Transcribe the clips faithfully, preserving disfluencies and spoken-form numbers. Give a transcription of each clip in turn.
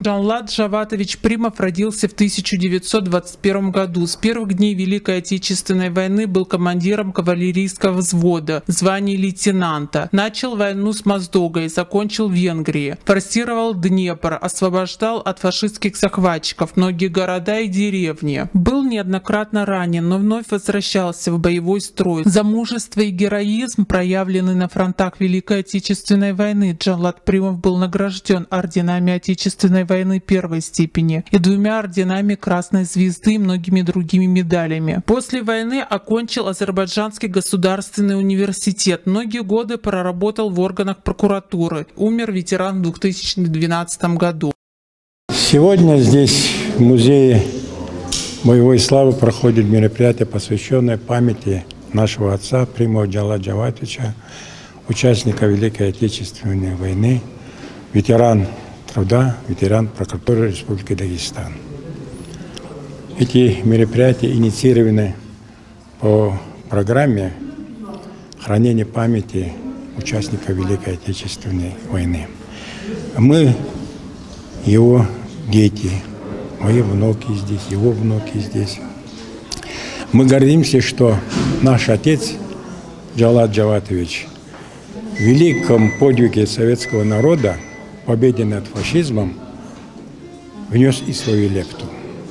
Джаллат Джаватович Примов родился в тысяча девятьсот двадцать первом году. С первых дней Великой Отечественной войны был командиром кавалерийского взвода, звание лейтенанта. Начал войну с Моздогой, закончил в Венгрии. Форсировал Днепр, освобождал от фашистских захватчиков многие города и деревни. Был неоднократно ранен, но вновь возвращался в боевой строй. За мужество и героизм, проявленный на фронтах Великой Отечественной войны, Джаллат Примов был награжден орденами Отечественной войны войны первой степени и двумя орденами Красной Звезды и многими другими медалями. После войны окончил Азербайджанский государственный университет. Многие годы проработал в органах прокуратуры. Умер ветеран в две тысячи двенадцатом году. Сегодня здесь, в Музее боевой славы, проходит мероприятие, посвященное памяти нашего отца Примова Джаллата Джаватовича, участника Великой Отечественной войны, ветеран труда, ветеран прокуратуры Республики Дагестан. Эти мероприятия инициированы по программе хранения памяти участников Великой Отечественной войны. Мы, его дети, мои внуки здесь, его внуки здесь. Мы гордимся, что наш отец Джаллат Джаватович в великом подвиге советского народа, победе над фашизмом, внес и свою лепту.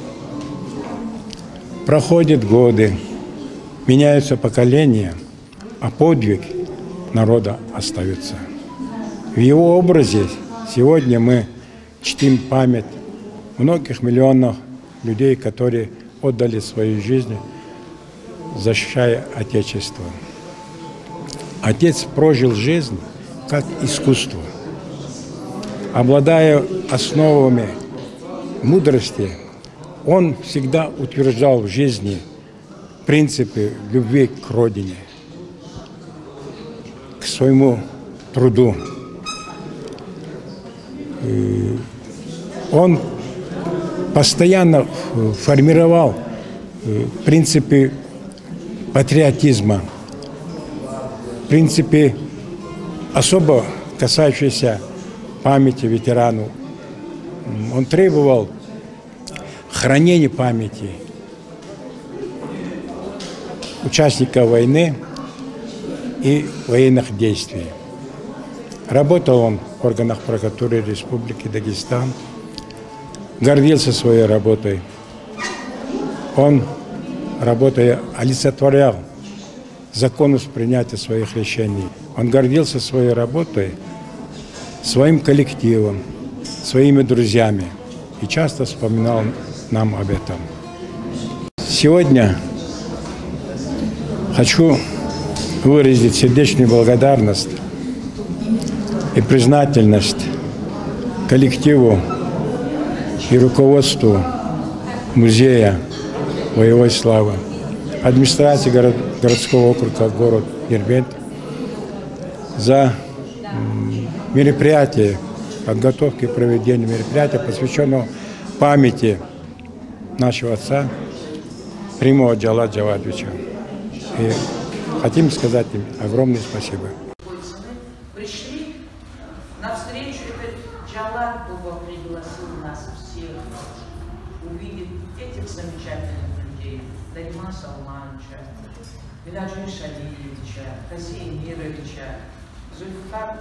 Проходят годы, меняются поколения, а подвиг народа остается. В его образе сегодня мы чтим память многих миллионов людей, которые отдали свою жизнь, защищая Отечество. Отец прожил жизнь как искусство. Обладая основами мудрости, он всегда утверждал в жизни принципы любви к родине, к своему труду. И он постоянно формировал принципы патриотизма, принципы, особо касающиеся памяти ветерану. Он требовал хранения памяти участников войны и военных действий. Работал он в органах прокуратуры Республики Дагестан, гордился своей работой. Он, работая, олицетворял законность принятия своих решений. Он гордился своей работой, своим коллективом, своими друзьями и часто вспоминал нам об этом. Сегодня хочу выразить сердечную благодарность и признательность коллективу и руководству Музея боевой славы, администрации город, городского округа город Дербент за мероприятие, подготовки и проведения мероприятия, посвященного памяти нашего отца Примова Джаллата Джаватовича. И хотим сказать им огромное спасибо. Пришли навстречу, этот Джаллат Дуба пригласил нас всех увидеть этих замечательных людей: Дарима Салмановича, Мираджи Шалиевича, Казия Мировича, Зульфикар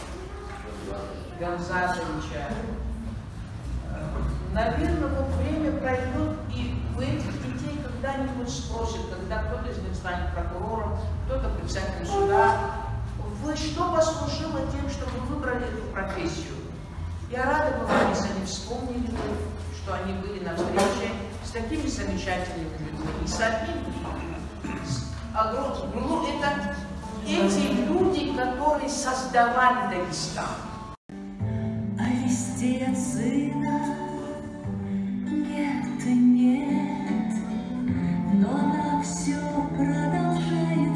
Гамзатовича. Наверное, вот время пройдет, и у этих детей когда-нибудь спросят, когда кто-то из них станет прокурором, кто-то председателем суда: вы что послужило тем, что вы выбрали эту профессию? Я рада была, если они вспомнили, что они были на встрече с такими замечательными людьми. И с одним, с огромным, ну, это эти люди, которые создавали Дагестан. А везде от сына нет и нет, но она все продолжает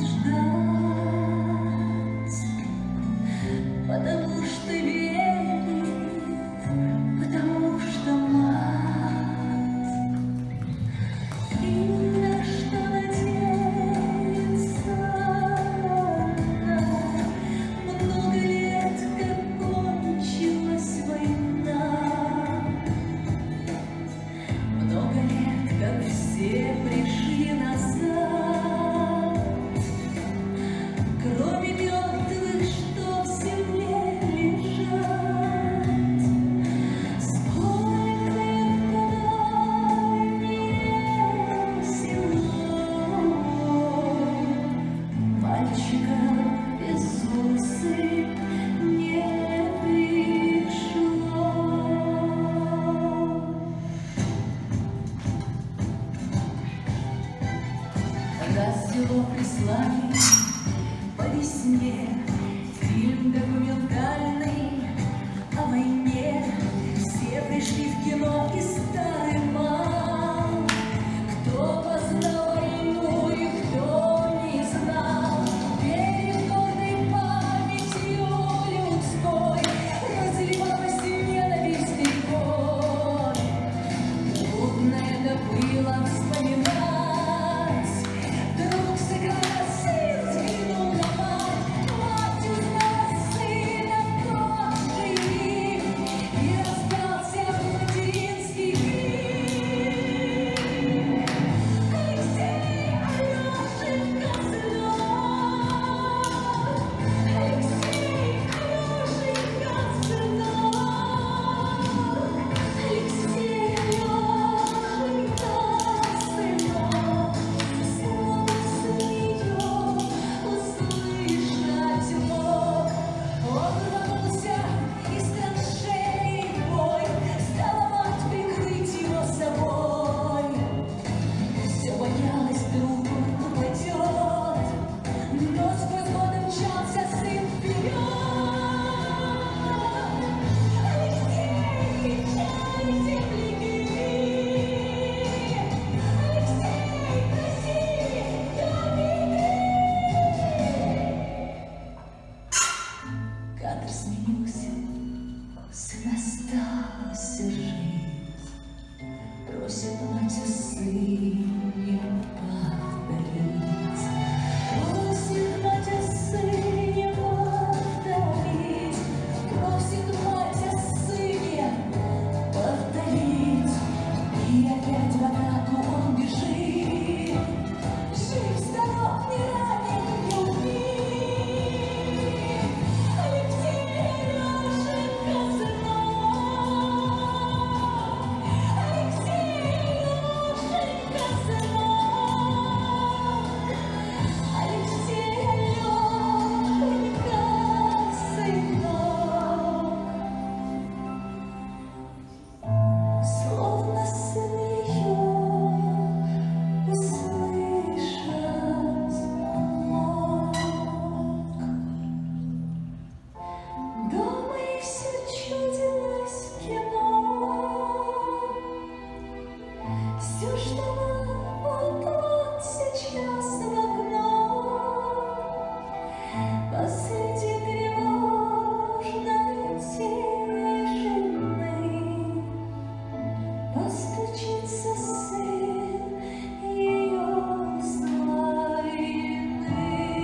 ждать, потому что верит, потому что мать, и на что надеется она. Много лет, как кончилась война, его прислали по весне фильм документальный о войне. Все пришли в кино и старый мал. Кто познал войну и кто не знал, перед гордой памятью людской разливалась ненависть и боль. Трудно это было вспоминать. Друг сыграл, сын взглянул на мать, мать узнала сына, тоже им, и раздался материнский крик. Алексей, Алешенька, сынок! Алексей, Алешенька, сынок! Алексей, Алешенька, сынок! Снова сын ее услышать мог. Он рванулся из траншеи в бой, стала мать прикрыть его собой. Все боялась, вдруг он упадет, но сквозь годы мчался сын вперед. Алексей, кричали земляки! Алексей, просили до войны! Кадр сменился, сын остался жить. Просит мать о сыне повторить. Просит мать о сыне повторить. Просит мать о сыне повторить. И опять в атаку он бежит. Жив, здоров, не ранен, не убит. Алексей, Алешенька, сынок! Алексей, Алешенька, сынок! Алексей, Алешенька, сынок! Словно сын ее услышать мог. Дома и все чудилось кино. Все, что он вот сейчас в окно. Посреди тревожной тишины постучится сын ее с войны.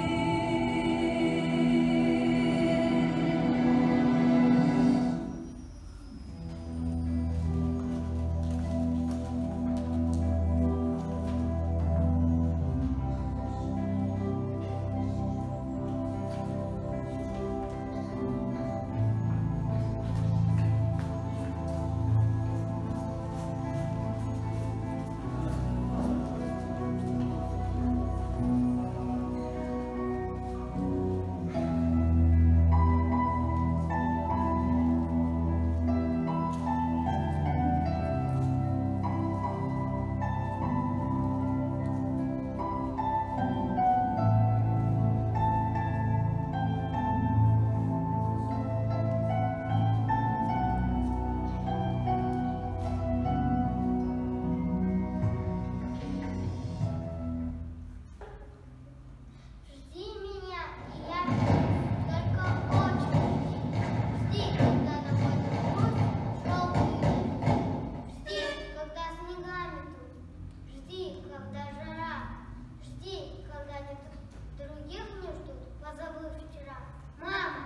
Жди меня, и я вернусь, только очень жди. Жди, когда на мой грудь желтый лист. Жди, когда снегами тут. Жди, когда жара. Жди, когда нет других не ждут, позабыв вчера. Мама!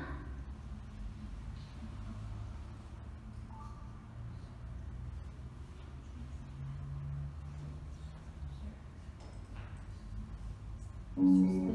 Thank you.